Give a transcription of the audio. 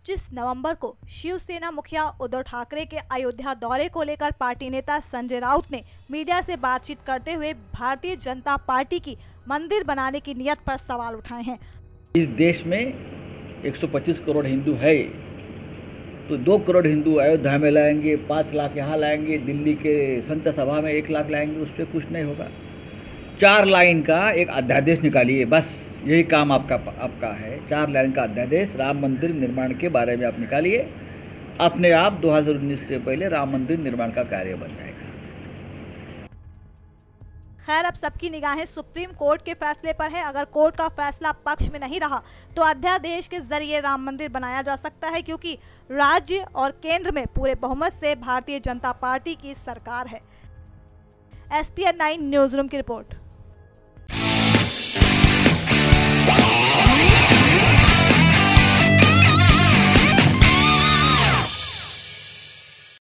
25 नवंबर को शिवसेना मुखिया उद्धव ठाकरे के अयोध्या दौरे को लेकर पार्टी नेता संजय राउत ने मीडिया से बातचीत करते हुए भारतीय जनता पार्टी की मंदिर बनाने की नियत पर सवाल उठाए हैं। इस देश में 125 करोड़ हिंदू है, तो 2 करोड़ हिंदू अयोध्या में लाएंगे, 5 लाख यहाँ लाएंगे, दिल्ली के संत सभा में 1 लाख लाएंगे, उस पर कुछ नहीं होगा। 4 लाइन का एक अध्यादेश निकालिए, बस यही काम आपका है। 4 लाइन का अध्यादेश राम मंदिर निर्माण के बारे में आप निकालिए, अपने आप 2019 से पहले राम मंदिर निर्माण का कार्य बन जाएगा। खैर, अब सबकी निगाहें सुप्रीम कोर्ट के फैसले पर है। अगर कोर्ट का फैसला पक्ष में नहीं रहा तो अध्यादेश के जरिए राम मंदिर बनाया जा सकता है, क्योंकि राज्य और केंद्र में पूरे बहुमत से भारतीय जनता पार्टी की सरकार है। SPN 9 न्यूज रूम की रिपोर्ट।